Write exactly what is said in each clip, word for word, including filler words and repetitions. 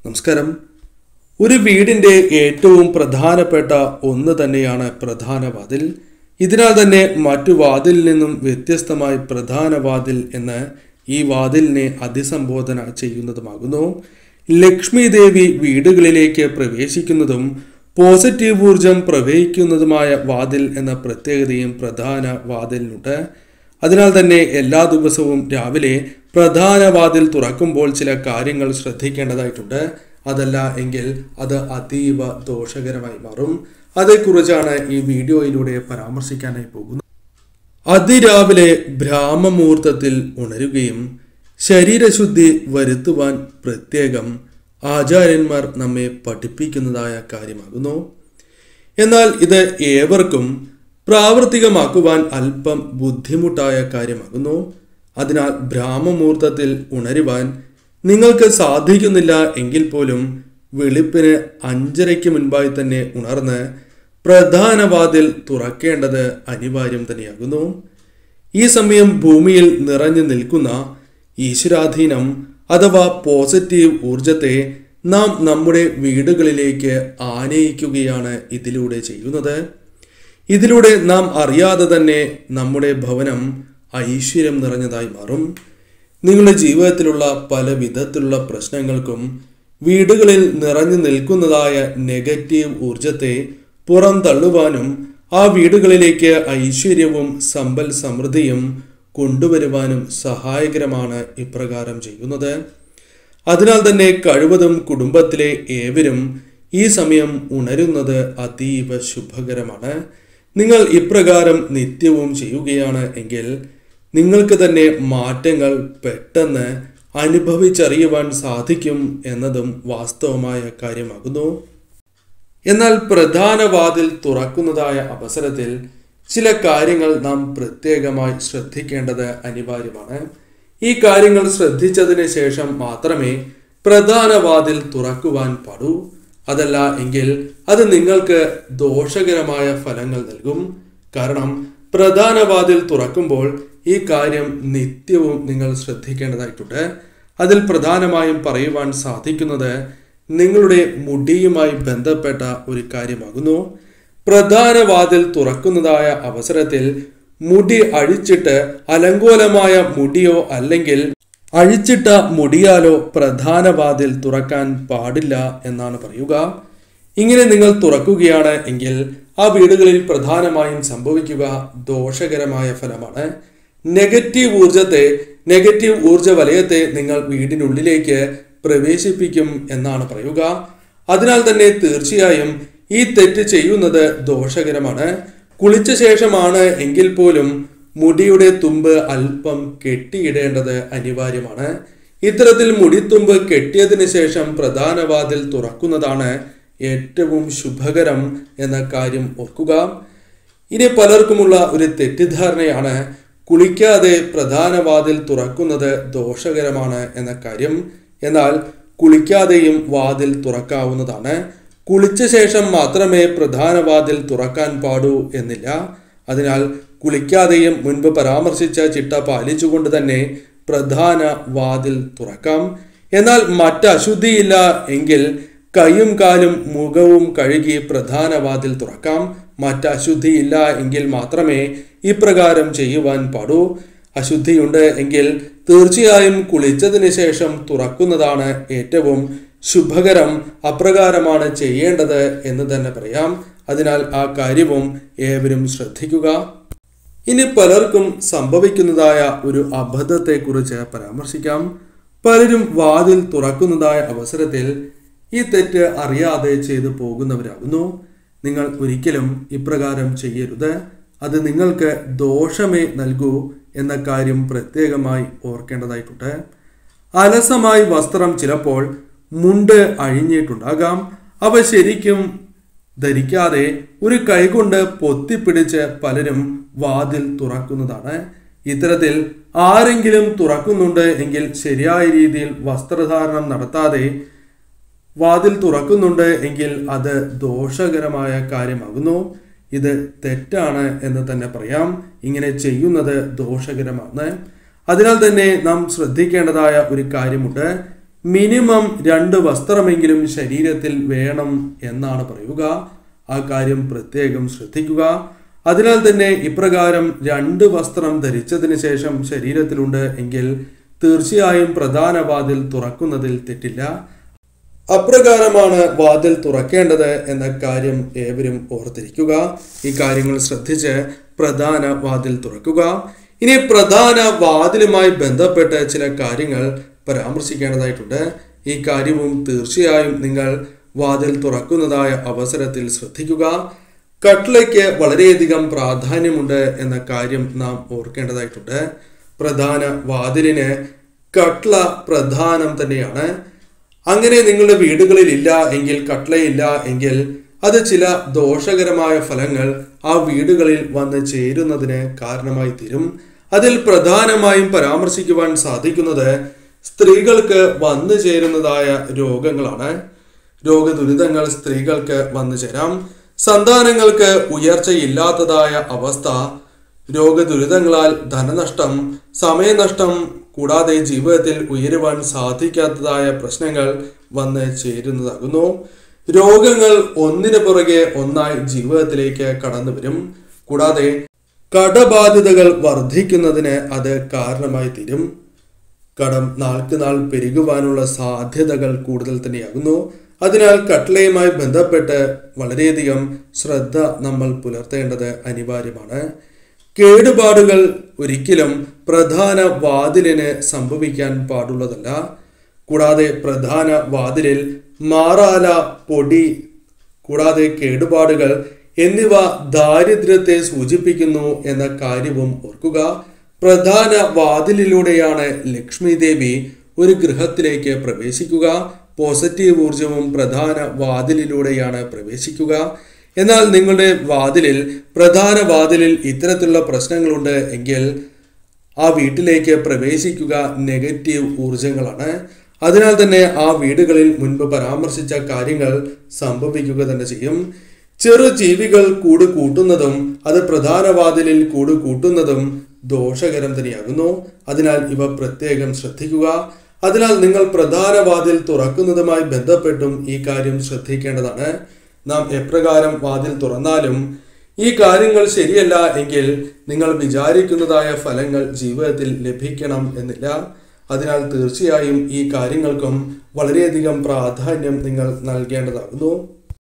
നമസ്കാരം. ഒരു വീടിൻ്റെ ഏറ്റവും പ്രധാനപ്പെട്ട ഒന്ന് തന്നെയാണ് പ്രധാന വാതിൽ. ഇതിനാൽ തന്നെ മറ്റു വാതിലിൽ നിന്നും വ്യത്യസ്തമായി പ്രധാന വാതിൽ എന്ന് ഈ വാതിലിനെ അഭിസംബോധന ചെയ്യുന്നതുമാകുന്നു. ലക്ഷ്മി ദേവി വീടുകളിലേക്ക് പ്രവേശിക്കുന്നതും പോസിറ്റീവ് ഊർജം പ്രവഹിക്കുന്നതുമായ വാതിൽ എന്ന പ്രത്യേകതയും പ്രധാന വാതിലിനുണ്ട്. അതിനാൽ തന്നെ എല്ലാ ദിവസവും രാവിലെ പ്രധാന വാതിൽ തുറക്കുമ്പോൾ ചില കാര്യങ്ങൾ ശ്രദ്ധിക്കേണ്ടതായിട്ടുണ്ട്. അതല്ല എങ്കിൽ അത് അതീവ ദോഷകരമായി മാറും. അതേക്കുറിച്ചാണ് ഈ വീഡിയോയിലൂടെ പരാമർശിക്കാനായി പോകുന്നത്. അതിരാവിലെ ബ്രാഹ്മമുഹൂർത്തത്തിൽ ഉണരുകയും ശരീരശുദ്ധി വരുത്തുവാൻ പ്രത്യേകം ആചാര്യന്മാർ നമ്മെ പഠിപ്പിക്കുന്നതായ കാര്യമാകുന്നു. എന്നാൽ ഇത് ഏവർക്കും പ്രാവർത്തികമാക്കുവാൻ അല്പം ബുദ്ധിമുട്ടായ കാര്യമാകുന്നു. അതിനാൽ ബ്രാഹ്മമുഹൂർത്തത്തിൽ ഉണരുവാൻ നിങ്ങൾക്ക് സാധിക്കുന്നില്ല എങ്കിൽ പോലും വെളുപ്പിന് അഞ്ചരയ്ക്ക് മുൻപായി തന്നെ ഉണർന്ന് പ്രധാന വാതിൽ തുറക്കേണ്ടത് അനിവാര്യം തന്നെയാകുന്നു. ഈ സമയം ഭൂമിയിൽ നിറഞ്ഞു നിൽക്കുന്ന ഈശ്വരാധീനം അഥവാ പോസിറ്റീവ് ഊർജത്തെ നാം നമ്മുടെ വീടുകളിലേക്ക് ആനയിക്കുകയാണ് ഇതിലൂടെ ചെയ്യുന്നത്. ഇതിലൂടെ നാം അറിയാതെ തന്നെ നമ്മുടെ ഭവനം ഐശ്വര്യം നിറഞ്ഞതായി മാറും. നിങ്ങളുടെ ജീവിതത്തിലുള്ള പല വിധത്തിലുള്ള പ്രശ്നങ്ങൾക്കും വീടുകളിൽ നിറഞ്ഞു നിൽക്കുന്നതായ നെഗറ്റീവ് ഊർജത്തെ പുറന്തള്ളുവാനും ആ വീടുകളിലേക്ക് ഐശ്വര്യവും സമ്പൽ സമൃദ്ധിയും കൊണ്ടുവരുവാനും സഹായകരമാണ് ഇപ്രകാരം ചെയ്യുന്നത്. അതിനാൽ തന്നെ കഴിവതും കുടുംബത്തിലെ ഏവരും ഈ സമയം ഉണരുന്നത് അതീവ ശുഭകരമാണ്. നിങ്ങൾ ഇപ്രകാരം നിത്യവും ചെയ്യുകയാണ് എങ്കിൽ നിങ്ങൾക്ക് തന്നെ മാറ്റങ്ങൾ പെട്ടെന്ന് അനുഭവിച്ചറിയുവാൻ സാധിക്കും എന്നതും വാസ്തവമായ കാര്യമാകുന്നു. എന്നാൽ പ്രധാന വാതിൽ തുറക്കുന്നതായ അവസരത്തിൽ ചില കാര്യങ്ങൾ നാം പ്രത്യേകമായി ശ്രദ്ധിക്കേണ്ടത് അനിവാര്യമാണ്. ഈ കാര്യങ്ങൾ ശ്രദ്ധിച്ചതിന് ശേഷം മാത്രമേ പ്രധാന വാതിൽ തുറക്കുവാൻ പാടൂ. അതല്ല എങ്കിൽ അത് നിങ്ങൾക്ക് ദോഷകരമായ ഫലങ്ങൾ നൽകും. കാരണം പ്രധാന വാതിൽ തുറക്കുമ്പോൾ ഈ കാര്യം നിത്യവും നിങ്ങൾ ശ്രദ്ധിക്കേണ്ടതായിട്ടുണ്ട്. അതിൽ പ്രധാനമായും പറയുവാൻ സാധിക്കുന്നത് നിങ്ങളുടെ മുടിയുമായി ബന്ധപ്പെട്ട ഒരു കാര്യമാകുന്നു. പ്രധാന വാതിൽ തുറക്കുന്നതായ അവസരത്തിൽ മുടി അഴിച്ചിട്ട് അലങ്കോലമായ മുടിയോ അല്ലെങ്കിൽ അഴിച്ചിട്ട മുടിയാലോ പ്രധാന വാതിൽ തുറക്കാൻ പാടില്ല എന്നാണ് പറയുക. ഇങ്ങനെ നിങ്ങൾ തുറക്കുകയാണ് എങ്കിൽ ആ വീടുകളിൽ പ്രധാനമായും സംഭവിക്കുക ദോഷകരമായ ഫലമാണ്. നെഗറ്റീവ് ഊർജത്തെ നെഗറ്റീവ് ഊർജ വലയത്തെ നിങ്ങൾ വീടിനുള്ളിലേക്ക് പ്രവേശിപ്പിക്കും എന്നാണ് പറയുക. അതിനാൽ തന്നെ തീർച്ചയായും ഈ തെറ്റ് ചെയ്യുന്നത് ദോഷകരമാണ്. കുളിച്ച ശേഷമാണ് എങ്കിൽ പോലും മുടിയുടെ തുമ്പ് അല്പം കെട്ടിയിടേണ്ടത് അനിവാര്യമാണ്. ഇത്തരത്തിൽ മുടിത്തുമ്പ് കെട്ടിയതിന് ശേഷം പ്രധാന വാതിൽ തുറക്കുന്നതാണ് ഏറ്റവും ശുഭകരം എന്ന കാര്യം ഓർക്കുക. ഇനി പലർക്കുമുള്ള ഒരു തെറ്റിദ്ധാരണയാണ് കുളിക്കാതെ പ്രധാന വാതിൽ തുറക്കുന്നത് ദോഷകരമാണ് എന്ന കാര്യം. എന്നാൽ കുളിക്കാതെയും വാതിൽ തുറക്കാവുന്നതാണ്. കുളിച്ച ശേഷം മാത്രമേ പ്രധാന വാതിൽ തുറക്കാൻ പാടൂ എന്നില്ല. അതിനാൽ കുളിക്കാതെയും മുൻപ് പരാമർശിച്ച ചിട്ട പാലിച്ചുകൊണ്ട് തന്നെ പ്രധാന വാതിൽ തുറക്കാം. എന്നാൽ മറ്റ് അശുദ്ധിയില്ല എങ്കിൽ കൈയും കാലും മുഖവും കഴുകി പ്രധാന വാതിൽ തുറക്കാം. മറ്റ് അശുദ്ധിയില്ല എങ്കിൽ മാത്രമേ ഇപ്രകാരം ചെയ്യുവാൻ പാടൂ. അശുദ്ധിയുണ്ട് എങ്കിൽ തീർച്ചയായും കുളിച്ചതിന് ശേഷം തുറക്കുന്നതാണ് ഏറ്റവും ശുഭകരം. അപ്രകാരമാണ് ചെയ്യേണ്ടത് എന്ന് തന്നെ പറയാം. അതിനാൽ ആ കാര്യവും ഏവരും ശ്രദ്ധിക്കുക. ഇനി പലർക്കും സംഭവിക്കുന്നതായ ഒരു അബദ്ധത്തെക്കുറിച്ച് പരാമർശിക്കാം. പലരും വാതിൽ തുറക്കുന്നതായ അവസരത്തിൽ ഈ തെറ്റ് അറിയാതെ ചെയ്തു പോകുന്നവരാകുന്നു. നിങ്ങൾ ഒരിക്കലും ഇപ്രകാരം ചെയ്യരുത്. അത് നിങ്ങൾക്ക് ദോഷമേ നൽകൂ എന്ന കാര്യം പ്രത്യേകമായി ഓർക്കേണ്ടതായിട്ടുണ്ട്. അലസമായി വസ്ത്രം ചിലപ്പോൾ മുണ്ട് അഴിഞ്ഞിട്ടുണ്ടാകാം. അവ ശരിക്കും ധരിക്കാതെ ഒരു കൈകൊണ്ട് പൊത്തിപ്പിടിച്ച് പലരും വാതിൽ തുറക്കുന്നതാണ്. ഇത്തരത്തിൽ ആരെങ്കിലും തുറക്കുന്നുണ്ട് എങ്കിൽ ശരിയായ രീതിയിൽ വസ്ത്രധാരണം നടത്താതെ വാതിൽ തുറക്കുന്നുണ്ട് എങ്കിൽ അത് ദോഷകരമായ കാര്യമാകുന്നു. ഇത് തെറ്റാണ് എന്ന് തന്നെ പറയാം. ഇങ്ങനെ ചെയ്യുന്നത് ദോഷകരമാണ്. അതിനാൽ തന്നെ നാം ശ്രദ്ധിക്കേണ്ടതായ ഒരു കാര്യമുണ്ട്. മിനിമം രണ്ട് വസ്ത്രമെങ്കിലും ശരീരത്തിൽ വേണം എന്നാണ് പറയുക. ആ കാര്യം പ്രത്യേകം ശ്രദ്ധിക്കുക. അതിനാൽ തന്നെ ഇപ്രകാരം രണ്ട് വസ്ത്രം ധരിച്ചതിന് ശേഷം ശരീരത്തിലുണ്ട് എങ്കിൽ തീർച്ചയായും പ്രധാന വാതിൽ തുറക്കുന്നതിൽ തെറ്റില്ല. അപ്രകാരമാണ് വാതിൽ തുറക്കേണ്ടത് എന്ന കാര്യം ഏവരും ഓർത്തിരിക്കുക. ഈ കാര്യങ്ങൾ ശ്രദ്ധിച്ച് പ്രധാന വാതിൽ തുറക്കുക. ഇനി പ്രധാന വാതിലുമായി ബന്ധപ്പെട്ട് ചില കാര്യങ്ങൾ പരാമർശിക്കേണ്ടതായിട്ടുണ്ട്. ഈ കാര്യവും തീർച്ചയായും നിങ്ങൾ വാതിൽ തുറക്കുന്നതായ അവസരത്തിൽ ശ്രദ്ധിക്കുക. കട്ട്ളയ്ക്ക് വളരെയധികം പ്രാധാന്യമുണ്ട് എന്ന കാര്യം നാം ഓർക്കേണ്ടതായിട്ടുണ്ട്. പ്രധാന വാതിലിന് കട്ട്ള പ്രധാനം തന്നെയാണ്. അങ്ങനെ നിങ്ങളുടെ വീടുകളിൽ ഇല്ല എങ്കിൽ, കട്ട്ളയില്ല എങ്കിൽ അത് ചില ദോഷകരമായ ഫലങ്ങൾ ആ വീടുകളിൽ വന്ന് ചേരുന്നതിന് കാരണമായി തീരും. അതിൽ പ്രധാനമായും പരാമർശിക്കുവാൻ സാധിക്കുന്നത് സ്ത്രീകൾക്ക് വന്നു ചേരുന്നതായ രോഗങ്ങളാണ്. രോഗദുരിതങ്ങൾ സ്ത്രീകൾക്ക് വന്നു ചേരാം. സന്താനങ്ങൾക്ക് ഉയർച്ചയില്ലാത്തതായ അവസ്ഥ, രോഗദുരിതങ്ങളാൽ ധനനഷ്ടം, സമയനഷ്ടം, കൂടാതെ ജീവിതത്തിൽ ഉയരുവാൻ സാധിക്കാത്തതായ പ്രശ്നങ്ങൾ വന്ന് ചേരുന്നതാകുന്നു. രോഗങ്ങൾ ഒന്നിനു പുറകെ ഒന്നായി ജീവിതത്തിലേക്ക് കടന്നു വരും. കൂടാതെ കടബാധ്യതകൾ വർദ്ധിക്കുന്നതിന് അത് കാരണമായി തീരും. കടം നാൾക്ക് നാൾ പെരുകുവാനുള്ള സാധ്യതകൾ കൂടുതൽ തന്നെയാകുന്നു. അതിനാൽ കട്ട്ളയുമായി ബന്ധപ്പെട്ട് വളരെയധികം ശ്രദ്ധ നമ്മൾ പുലർത്തേണ്ടത് അനിവാര്യമാണ്. കേടുപാടുകൾ ഒരിക്കലും പ്രധാന വാതിലിന് സംഭവിക്കാൻ പാടുള്ളതല്ല. കൂടാതെ പ്രധാന വാതിലിൽ മാറാല, പൊടി, കൂടാതെ കേടുപാടുകൾ എന്നിവ ദാരിദ്ര്യത്തെ സൂചിപ്പിക്കുന്നു എന്ന കാര്യവും ഓർക്കുക. പ്രധാന വാതിലിലൂടെയാണ് ലക്ഷ്മി ദേവി ഒരു ഗൃഹത്തിലേക്ക് പ്രവേശിക്കുക. പോസിറ്റീവ് ഊർജവും പ്രധാന വാതിലിലൂടെയാണ് പ്രവേശിക്കുക. എന്നാൽ നിങ്ങളുടെ വാതിലിൽ, പ്രധാന വാതിലിൽ ഇത്തരത്തിലുള്ള പ്രശ്നങ്ങളുണ്ട് എങ്കിൽ ആ വീട്ടിലേക്ക് പ്രവേശിക്കുക നെഗറ്റീവ് ഊർജങ്ങളാണ്. അതിനാൽ തന്നെ ആ വീടുകളിൽ മുൻപ് പരാമർശിച്ച കാര്യങ്ങൾ സംഭവിക്കുക തന്നെ ചെയ്യും. ചെറു ജീവികൾ കൂട് കൂട്ടുന്നതും അത് പ്രധാന വാതിലിൽ കൂട് കൂട്ടുന്നതും ദോഷകരം തന്നെയാകുന്നു. അതിനാൽ ഇവ പ്രത്യേകം ശ്രദ്ധിക്കുക. അതിനാൽ നിങ്ങൾ പ്രധാന വാതിൽ തുറക്കുന്നതുമായി ബന്ധപ്പെട്ടും ഈ കാര്യം ശ്രദ്ധിക്കേണ്ടതാണ്. നാം എപ്രകാരം വാതിൽ തുറന്നാലും ഈ കാര്യങ്ങൾ ശരിയല്ല എങ്കിൽ നിങ്ങൾ വിചാരിക്കുന്നതായ ഫലങ്ങൾ ജീവിതത്തിൽ ലഭിക്കണം എന്നില്ല. അതിനാൽ തീർച്ചയായും ഈ കാര്യങ്ങൾക്കും വളരെയധികം പ്രാധാന്യം നിങ്ങൾ നൽകേണ്ടതാകുന്നു.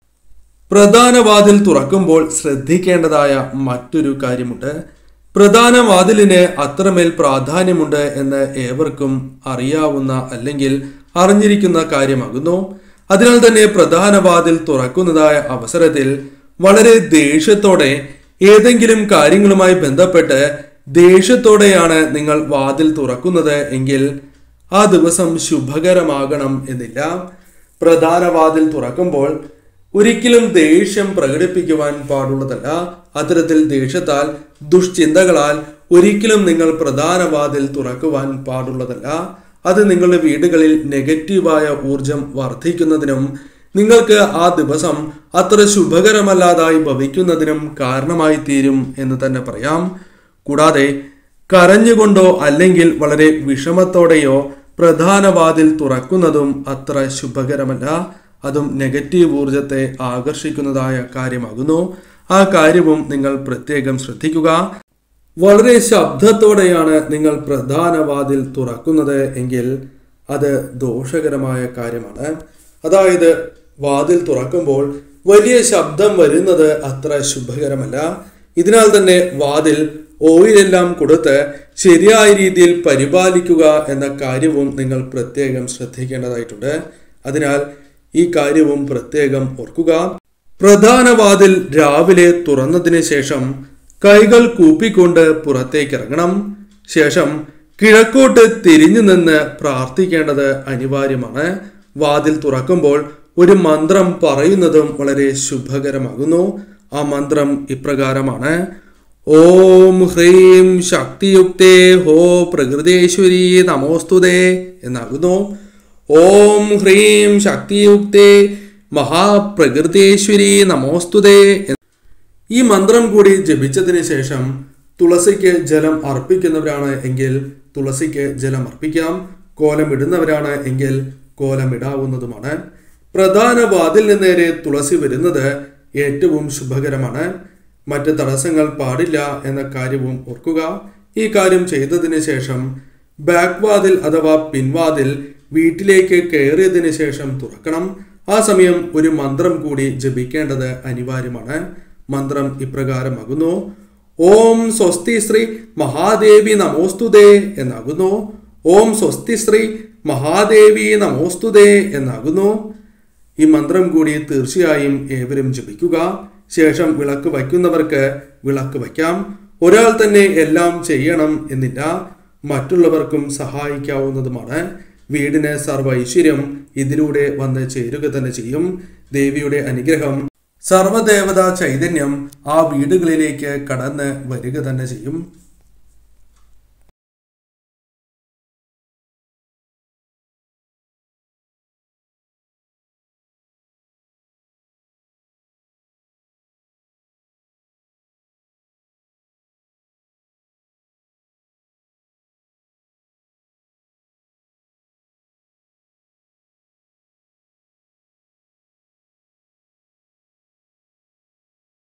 പ്രധാന വാതിൽ തുറക്കുമ്പോൾ ശ്രദ്ധിക്കേണ്ടതായ മറ്റൊരു കാര്യമുണ്ട്. പ്രധാന വാതിലിന് അത്രമേൽ പ്രാധാന്യമുണ്ട് എന്ന് ഏവർക്കും അറിയാവുന്ന അല്ലെങ്കിൽ അറിഞ്ഞിരിക്കുന്ന കാര്യമാകുന്നു. അതിനാൽ തന്നെ പ്രധാന വാതിൽ തുറക്കുന്നതായ അവസരത്തിൽ വളരെ ദേഷ്യത്തോടെ, ഏതെങ്കിലും കാര്യങ്ങളുമായി ബന്ധപ്പെട്ട് ദേഷ്യത്തോടെയാണ് നിങ്ങൾ വാതിൽ തുറക്കുന്നത് എങ്കിൽ ആ ദിവസം ശുഭകരമാകണം എന്നില്ല. പ്രധാന വാതിൽ തുറക്കുമ്പോൾ ഒരിക്കലും ദേഷ്യം പ്രകടിപ്പിക്കുവാൻ പാടുള്ളതല്ല. അത്തരത്തിൽ ദേഷ്യത്താൽ, ദുഷ്ചിന്തകളാൽ ഒരിക്കലും നിങ്ങൾ പ്രധാന വാതിൽ തുറക്കുവാൻ പാടുള്ളതല്ല. അത് നിങ്ങളുടെ വീടുകളിൽ നെഗറ്റീവായ ഊർജം വർദ്ധിക്കുന്നതിനും നിങ്ങൾക്ക് ആ ദിവസം അത്ര ശുഭകരമല്ലാതായി ഭവിക്കുന്നതിനും കാരണമായി തീരും എന്ന് തന്നെ പറയാം. കൂടാതെ കരഞ്ഞുകൊണ്ടോ അല്ലെങ്കിൽ വളരെ വിഷമത്തോടെയോ പ്രധാന വാതിൽ തുറക്കുന്നതും അത്ര ശുഭകരമല്ല. അതും നെഗറ്റീവ് ഊർജത്തെ ആകർഷിക്കുന്നതായ കാര്യമാകുന്നു. ആ കാര്യവും നിങ്ങൾ പ്രത്യേകം ശ്രദ്ധിക്കുക. വളരെ ശബ്ദത്തോടെയാണ് നിങ്ങൾ പ്രധാന വാതിൽ തുറക്കുന്നത് എങ്കിൽ അത് ദോഷകരമായ കാര്യമാണ്. അതായത് വാതിൽ തുറക്കുമ്പോൾ വലിയ ശബ്ദം വരുന്നത് അത്ര ശുഭകരമല്ല. ഇതിനാൽ തന്നെ വാതിൽ ഓയിലെല്ലാം കൊടുത്ത് ശരിയായ രീതിയിൽ പരിപാലിക്കുക എന്ന കാര്യവും നിങ്ങൾ പ്രത്യേകം ശ്രദ്ധിക്കേണ്ടതായിട്ടുണ്ട്. അതിനാൽ ഈ കാര്യവും പ്രത്യേകം ഓർക്കുക. പ്രധാന വാതിൽ രാവിലെ തുറന്നതിന് ശേഷം കൈകൾ കൂപ്പിക്കൊണ്ട് പുറത്തേക്ക് ഇറങ്ങണം. ശേഷം കിഴക്കോട്ട് തിരിഞ്ഞു നിന്ന് പ്രാർത്ഥിക്കേണ്ടത് അനിവാര്യമാണ്. വാതിൽ തുറക്കുമ്പോൾ ഒരു മന്ത്രം പറയുന്നതും വളരെ ശുഭകരമാകുന്നു. ആ മന്ത്രം ഇപ്രകാരമാണ്: ഓം ഹ്രീം ശക്തിയുക്തേ ഹോ പ്രകൃതേശ്വരി നമോസ്തുതേ എന്നാകുന്നു. ഓം ഹ്രീം ശക്തിയുക്തേ മഹാപ്രകൃതേശ്വരി നമോസ്തുതേ. ഈ മന്ത്രം കൂടി ജപിച്ചതിന് ശേഷം തുളസിക്ക് ജലം അർപ്പിക്കുന്നവരാണ് എങ്കിൽ തുളസിക്ക് ജലം അർപ്പിക്കാം. കോലം ഇടുന്നവരാണ് എങ്കിൽ കോലമിടാവുന്നതുമാണ്. പ്രധാന വാതിലിന് നേരെ തുളസി വരുന്നത് ഏറ്റവും ശുഭകരമാണ്. മറ്റ് തടസ്സങ്ങൾ പാടില്ല എന്ന കാര്യവും ഓർക്കുക. ഈ കാര്യം ചെയ്തതിന് ശേഷം ബാക്ക് വാതിൽ അഥവാ പിൻവാതിൽ വീട്ടിലേക്ക് കയറിയതിന് ശേഷം തുറക്കണം. ആ സമയം ഒരു മന്ത്രം കൂടി ജപിക്കേണ്ടത് അനിവാര്യമാണ്. മന്ത്രം ഇപ്രകാരമാകുന്നു: ഓം സ്വസ്തി ശ്രീ മഹാദേവി നമോസ്തുതേ എന്നാകുന്നു. ഓം സ്വസ്തി ശ്രീ മഹാദേവി നമോസ്തുതേ എന്നാകുന്നു. ഈ മന്ത്രം കൂടി തീർച്ചയായും ഏവരും ജപിക്കുക. ശേഷം വിളക്ക് വയ്ക്കുന്നവർക്ക് വിളക്ക് വയ്ക്കാം. ഒരാൾ തന്നെ എല്ലാം ചെയ്യണം എന്നില്ല, മറ്റുള്ളവർക്കും സഹായിക്കാവുന്നതുമാണ്. വീടിന് സർവ്വ ഐശ്വര്യം ഇതിലൂടെ വന്ന് ചേരുക തന്നെ ചെയ്യും. ദേവിയുടെ അനുഗ്രഹം, സർവദേവതാ ചൈതന്യം ആ വീടുകളിലേക്ക് കടന്ന് വരിക തന്നെ ചെയ്യും.